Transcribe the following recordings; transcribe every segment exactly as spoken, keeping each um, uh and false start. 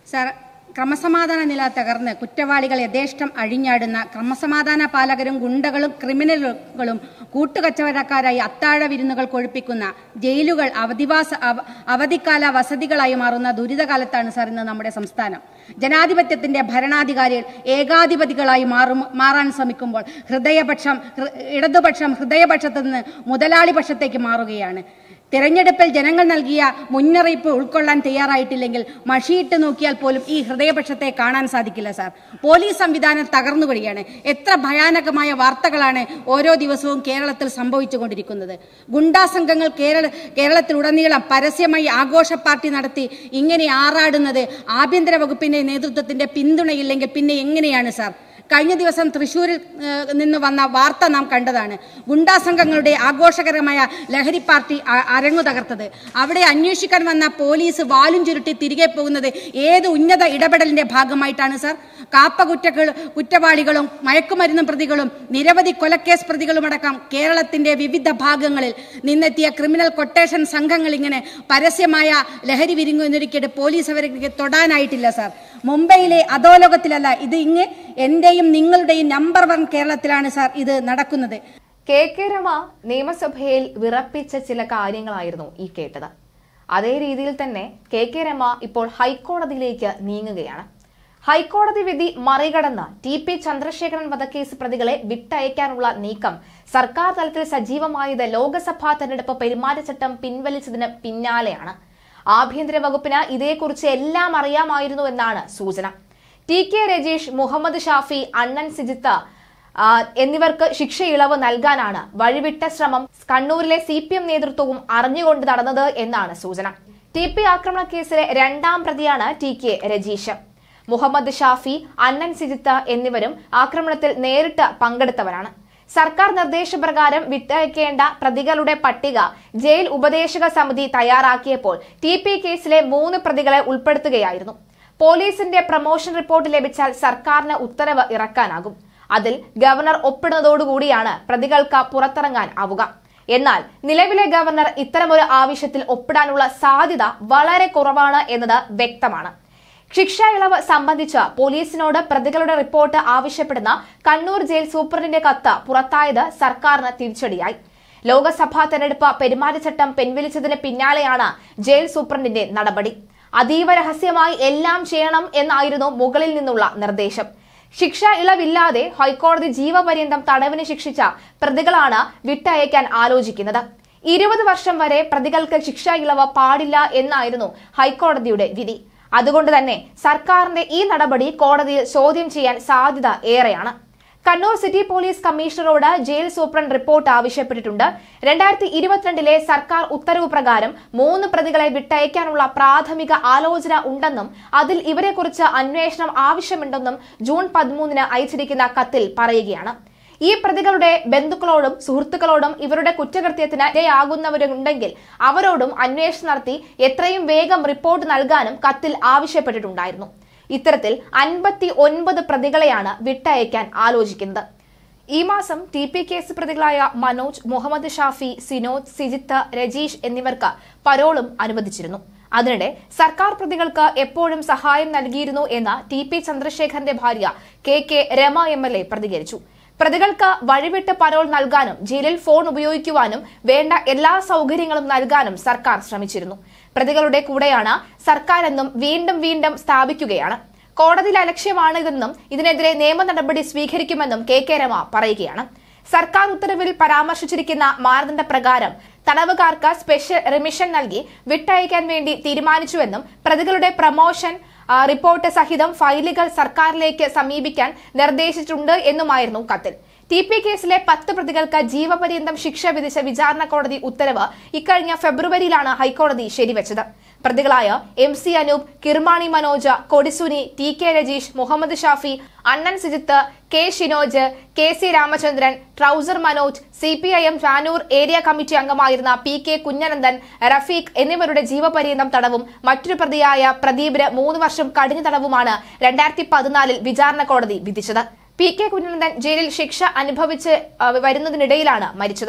Sir, ക്രമസമാധാന നില തകർന്ന് കുറ്റവാളികൾ യഥേഷ്ടം അഴിഞ്ഞാടുന്ന ക്രമസമാധാന പാലകരും ഗുണ്ടകളും ക്രിമിനലുകളും കൂട്ടുകച്ചവടക്കാരായി അത്താഴ വിരുന്നുകൾ കൊഴുപ്പിക്കുന്ന ജയിലുകൾ അവധിവാസ അവധിക്കാല വസതികളായി മാറുന്ന ദുരിതകാലത്താണ് സർ ഇന്ന് നമ്മുടെ സംസ്ഥാനം. ജനാധിപത്യത്തിന്റെ ഭരണാധികാരികൾ ഏകാധിപതികളായി മാറും മാറാൻ ശ്രമിക്കുമ്പോൾ ഹൃദയപക്ഷം ഇടതുപക്ഷം ഹൃദയപക്ഷത്തു നിന്ന് മുതലാളി പക്ഷത്തേക്ക് മാറുകയാണ്. തെരഞ്ഞെടുപ്പിൽ ജനങ്ങൾ നൽകിയ മുന്നറിയിപ്പ് ഉൾക്കൊള്ളാൻ തയ്യാറായിട്ടില്ലെങ്കിൽ മഷിയിട്ട് നോക്കിയാൽ പോലും ഈ ഹൃദയപക്ഷത്തെ കാണാൻ സാധിക്കില്ല സാർ. പോലീസ് സംവിധാനം തകർന്നുകൊണ്ടിരിക്കുകയാണ്. എത്ര ഭയാനകമായ വാർത്തകളാണ് ഓരോ ദിവസവും കേരളത്തിൽ സംഭവിച്ചുകൊണ്ടിരിക്കുന്നത്. ഗുണ്ടാ സംഘങ്ങൾ കേരള കേരളത്തിലുടനീളം പരസ്യമായി ആഘോഷ പാർട്ടി നടത്തി ഇങ്ങനെ ആറാടുന്നത് ആഭ്യന്തര വകുപ്പിന്റെ നേതൃത്വത്തിന്റെ പിന്തുണയില്ലെങ്കിൽ പിന്നെ എങ്ങനെയാണ് സാർ? കഴിഞ്ഞ ദിവസം തൃശൂരിൽ നിന്ന് വന്ന വാർത്ത നാം കണ്ടതാണ്. ഗുണ്ടാ സംഘങ്ങളുടെ ആഘോഷകരമായ ലഹരി പാർട്ടി അരങ്ങു തകർത്തത്. അവിടെ അന്വേഷിക്കാൻ വന്ന പോലീസ് വാലും ചുരുട്ടി തിരികെ പോകുന്നത് ഏത് ഉന്നത ഇടപെടലിന്റെ ഭാഗമായിട്ടാണ് സാർ? കാപ്പ കുറ്റ കുറ്റവാളികളും മയക്കുമരുന്ന് പ്രതികളും നിരവധി കൊലക്കേസ് പ്രതികളുമടക്കം കേരളത്തിന്റെ വിവിധ ഭാഗങ്ങളിൽ നിന്നെത്തിയ ക്രിമിനൽ കൊട്ടേഷൻ സംഘങ്ങൾ ഇങ്ങനെ പരസ്യമായ ലഹരി വിരുങ്ങുന്നൊരിക്കലും പോലീസ് അവരെ തൊടാനായിട്ടില്ല സാർ. മുംബൈയിലെ അധോലോകത്തിലല്ല ഇത്, ഇങ്ങ് എന്റെയും നിങ്ങളുടെയും നമ്പർ വൺ കേരളത്തിലാണ് സാർ ഇത് നടക്കുന്നത്. കെ കെ രമ നിയമസഭയിൽ വിറപ്പിച്ച ചില കാര്യങ്ങളായിരുന്നു ഈ കേട്ടത്. അതേ രീതിയിൽ തന്നെ കെ കെ രമ ഇപ്പോൾ ഹൈക്കോടതിയിലേക്ക് നീങ്ങുകയാണ്. ഹൈക്കോടതി വിധി മറികടന്ന് ടി പി ചന്ദ്രശേഖരൻ വധക്കേസ് പ്രതികളെ വിട്ടയക്കാനുള്ള നീക്കം സർക്കാർ തലത്തിൽ സജീവമായത് ലോക്സഭാ തെരഞ്ഞെടുപ്പ് പെരുമാറ്റച്ചട്ടം പിൻവലിച്ചതിന് പിന്നാലെയാണ്. ആഭ്യന്തര വകുപ്പിന് ഇതേക്കുറിച്ച് എല്ലാം അറിയാമായിരുന്നു എന്നാണ് സൂചന. ടി കെ രജീഷ്, മുഹമ്മദ് ഷാഫി, അണ്ണൻ സിജിത്ത് എന്നിവർക്ക് ശിക്ഷ ഇളവ് നൽകാനാണ് വഴിവിട്ട ശ്രമം കണ്ണൂരിലെ സി പി എം നേതൃത്വവും അറിഞ്ഞുകൊണ്ട് നടന്നത് എന്നാണ് സൂചന. ടി പി ആക്രമണ കേസിലെ രണ്ടാം പ്രതിയാണ് ടി കെ രജീഷ്. മുഹമ്മദ് ഷാഫി, അണ്ണൻ സിജിത്ത് എന്നിവരും ആക്രമണത്തിൽ നേരിട്ട് പങ്കെടുത്തവരാണ്. സർക്കാർ നിർദ്ദേശപ്രകാരം വിട്ടയക്കേണ്ട പ്രതികളുടെ പട്ടിക ജയിൽ ഉപദേശക സമിതി തയ്യാറാക്കിയപ്പോൾ ടി പി കേസിലെ മൂന്ന് പ്രതികളെ ഉൾപ്പെടുത്തുകയായിരുന്നു. പോലീസിന്റെ പ്രമോഷൻ റിപ്പോർട്ട് ലഭിച്ചാൽ സർക്കാരിന് ഉത്തരവ് ഇറക്കാനാകും. അതിൽ ഗവർണർ ഒപ്പിടുന്നതോടുകൂടിയാണ് പ്രതികൾക്ക് പുറത്തിറങ്ങാൻ ആവുക. എന്നാൽ നിലവിലെ ഗവർണർ ഇത്തരമൊരു ആവശ്യത്തിൽ ഒപ്പിടാനുള്ള സാധ്യത വളരെ കുറവാണ് എന്നത് വ്യക്തമാണ്. ശിക്ഷാ ഇളവ് സംബന്ധിച്ച് പോലീസിനോട് പ്രതികളുടെ റിപ്പോർട്ട് ആവശ്യപ്പെടുന്ന കണ്ണൂർ ജയിൽ സൂപ്രണ്ടിന്റെ കത്ത് പുറത്തായത് സർക്കാരിന് തിരിച്ചടിയായി. ലോക്സഭാ തെരഞ്ഞെടുപ്പ് പെരുമാറ്റച്ചട്ടം പിൻവലിച്ചതിന് പിന്നാലെയാണ് ജയിൽ സൂപ്രണ്ടിന്റെ നടപടി. അതീവ രഹസ്യമായി എല്ലാം ചെയ്യണം എന്നായിരുന്നു മുകളിൽ നിന്നുള്ള നിർദ്ദേശം. ശിക്ഷാ ഇളവില്ലാതെ ഹൈക്കോടതി ജീവപര്യന്തം തടവിന് ശിക്ഷിച്ച പ്രതികളാണ് വിട്ടയക്കാൻ ആലോചിക്കുന്നത്. ഇരുപത് വർഷം വരെ പ്രതികൾക്ക് ശിക്ഷാ ഇളവ് പാടില്ല എന്നായിരുന്നു ഹൈക്കോടതിയുടെ വിധി. അതുകൊണ്ട് തന്നെ സർക്കാരിന്റെ ഈ നടപടി കോടതിയിൽ ചോദ്യം ചെയ്യാൻ സാധ്യത ഏറെയാണ്. കണ്ണൂർ സിറ്റി പോലീസ് കമ്മീഷണറോട് ജയിൽ സൂപ്രണ്ട് റിപ്പോർട്ട് ആവശ്യപ്പെട്ടിട്ടുണ്ട്. രണ്ടായിരത്തി ഇരുപത്തിരണ്ടിലെ സർക്കാർ ഉത്തരവ് പ്രകാരം മൂന്ന് പ്രതികളെ വിട്ടയക്കാനുള്ള പ്രാഥമിക ആലോചന ഉണ്ടെന്നും അതിൽ ഇവരെക്കുറിച്ച് അന്വേഷണം ആവശ്യമുണ്ടെന്നും ജൂൺ പതിമൂന്നിന് അയച്ചിരിക്കുന്ന കത്തിൽ പറയുകയാണ്. ഈ പ്രതികളുടെ ബന്ധുക്കളോടും സുഹൃത്തുക്കളോടും ഇവരുടെ കുറ്റകൃത്യത്തിന് ഇരയാകുന്നവരുണ്ടെങ്കിൽ അവരോടും അന്വേഷണം നടത്തി എത്രയും വേഗം റിപ്പോർട്ട് നൽകാനും കത്തിൽ ആവശ്യപ്പെട്ടിട്ടുണ്ടായിരുന്നു. ഇത്തരത്തിൽ അൻപത്തി ഒൻപത് പ്രതികളെയാണ് വിട്ടയക്കാൻ ആലോചിക്കുന്നത്. ഈ മാസം ടി പി കേസ് പ്രതികളായ മനോജ്, മുഹമ്മദ് ഷാഫി, സിനോജ്, സിജിത്ത്, രജീഷ് എന്നിവർക്ക് പരോളും അനുവദിച്ചിരുന്നു. അതിനിടെ സർക്കാർ പ്രതികൾക്ക് എപ്പോഴും സഹായം നൽകിയിരുന്നു എന്ന ടി പി ചന്ദ്രശേഖരന്റെ ഭാര്യ K K Rama M L A പ്രതികരിച്ചു. പ്രതികൾക്ക് വഴിവിട്ട് പരോൾ നൽകാനും ജയിലിൽ ഫോൺ ഉപയോഗിക്കുവാനും വേണ്ട എല്ലാ സൗകര്യങ്ങളും നൽകാനും സർക്കാർ ശ്രമിച്ചിരുന്നു. പ്രതികളുടെ കൂടെയാണ് സർക്കാരെന്നും വീണ്ടും വീണ്ടും സ്ഥാപിക്കുകയാണ്. കോടതിയിലെ അലക്ഷ്യമാണ് ഇതെന്നും ഇതിനെതിരെ നിയമ നടപടി സ്വീകരിക്കുമെന്നും കെ കെ രമ പറയുകയാണ്. സർക്കാർ ഉത്തരവിൽ പരാമർശിച്ചിരിക്കുന്ന മാനദണ്ഡ പ്രകാരം തടവുകാർക്ക് സ്പെഷ്യൽ റിമിഷൻ നൽകി വിട്ടയക്കാൻ വേണ്ടി തീരുമാനിച്ചുവെന്നും പ്രതികളുടെ പ്രമോഷൻ റിപ്പോർട്ട് സഹിതം ഫയലുകൾ സർക്കാരിലേക്ക് സമീപിക്കാൻ നിർദ്ദേശിച്ചിട്ടുണ്ട് എന്നുമായിരുന്നു കത്തിൽ. ടി പി കേസിലെ പത്ത് പ്രതികൾക്ക് ജീവപര്യന്തം ശിക്ഷ വിധിച്ച വിചാരണ കോടതി ഉത്തരവ് ഇക്കഴിഞ്ഞ ഫെബ്രുവരിയിലാണ് ഹൈക്കോടതി ശരിവെച്ചത്. പ്രതികളായ M C Anoop, Kirmani Manoj, Kodisuni, T K Rajeesh, Muhammad Shafi, Annan Sijith, K Shinoj, K C Ramachandran, trouser Manoj, C P I M Shanoor area committee അംഗമായിരുന്ന പി കെ കുഞ്ഞനന്ദൻ, റഫീഖ് എന്നിവരുടെ ജീവപര്യന്തം തടവും മറ്റൊരു പ്രതിയായ പ്രദീപിന് മൂന്ന് വർഷം കഠിന തടവുമാണ് രണ്ടായിരത്തി പതിനാലിൽ വിചാരണ കോടതി വിധിച്ചത്. പി കെ കുഞ്ഞനന്ദൻ ജയിലിൽ ശിക്ഷ അനുഭവിച്ച് വരുന്നതിനിടയിലാണ് മരിച്ചത്.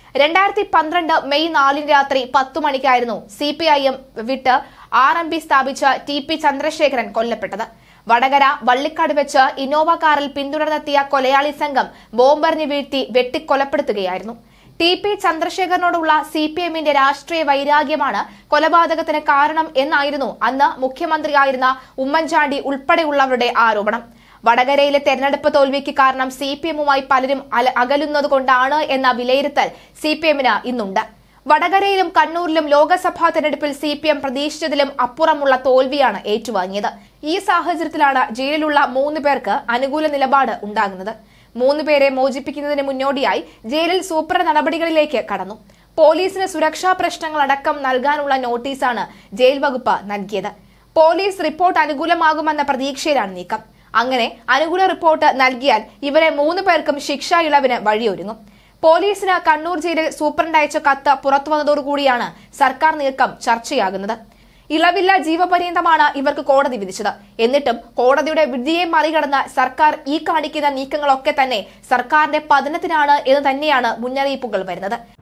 രണ്ടായിരത്തി പന്ത്രണ്ട് മെയ് നാലിന് രാത്രി പത്തു മണിക്കായിരുന്നു സി പി ഐ എം വിട്ട് ആർ എം പി സ്ഥാപിച്ച ടി പി ചന്ദ്രശേഖരൻ കൊല്ലപ്പെട്ടത്. വടകര വള്ളിക്കാട് വെച്ച് ഇന്നോവ കാറിൽ പിന്തുടർന്നെത്തിയ കൊലയാളി സംഘം ബോംബെറിഞ്ഞ് വീഴ്ത്തി വെട്ടിക്കൊലപ്പെടുത്തുകയായിരുന്നു. ടി പി ചന്ദ്രശേഖരനോടുള്ള സി പി എമ്മിന്റെ രാഷ്ട്രീയ വൈരാഗ്യമാണ് കൊലപാതകത്തിന് കാരണം എന്നായിരുന്നു അന്ന് മുഖ്യമന്ത്രിയായിരുന്ന ഉമ്മൻചാണ്ടി ഉൾപ്പെടെയുള്ളവരുടെ ആരോപണം. വടകരയിലെ തെരഞ്ഞെടുപ്പ് തോൽവിക്ക് കാരണം സി പി എമ്മുമായി പലരും അകലുന്നതുകൊണ്ടാണ് എന്ന വിലയിരുത്തൽ സി പി എമ്മിന് ഇന്നുണ്ട്. വടകരയിലും കണ്ണൂരിലും ലോക്സഭാ തെരഞ്ഞെടുപ്പിൽ സി പി എം പ്രതീക്ഷിച്ചതിലും അപ്പുറമുള്ള തോൽവിയാണ് ഏറ്റുവാങ്ങിയത്. ഈ സാഹചര്യത്തിലാണ് ജയിലിലുള്ള മൂന്ന് പേർക്ക് അനുകൂല നിലപാട് ഉണ്ടാകുന്നത്. മൂന്ന് പേരെ മോചിപ്പിക്കുന്നതിന് മുന്നോടിയായി ജയിലിൽ സൂപ്പർ നടപടികളിലേക്ക് കടന്നു. പോലീസിന് സുരക്ഷാ പ്രശ്നങ്ങളടക്കം നൽകാനുള്ള നോട്ടീസാണ് ജയിൽ വകുപ്പ് നൽകിയത്. പോലീസ് റിപ്പോർട്ട് അനുകൂലമാകുമെന്ന പ്രതീക്ഷയിലാണ് നീക്കം. അങ്ങനെ അനുകൂല റിപ്പോർട്ട് നൽകിയാൽ ഇവരെ മൂന്ന് പേർക്കും ശിക്ഷാ ഇളവിന് വഴിയൊരുങ്ങും. പോലീസിന് കണ്ണൂർ ജയിലിൽ സൂപ്രണ്ട് അയച്ച കത്ത് പുറത്തുവന്നതോടുകൂടിയാണ് സർക്കാർ നീക്കം ചർച്ചയാകുന്നത്. ഇളവില്ല ജീവപര്യന്തമാണ് ഇവർക്ക് കോടതി വിധിച്ചത്. എന്നിട്ടും കോടതിയുടെ വിധിയെ മറികടന്ന് സർക്കാർ ഈ കാണിക്കുന്ന നീക്കങ്ങളൊക്കെ തന്നെ സർക്കാരിന്റെ പതനത്തിനാണ് എന്ന് തന്നെയാണ് മുന്നറിയിപ്പുകൾ വരുന്നത്.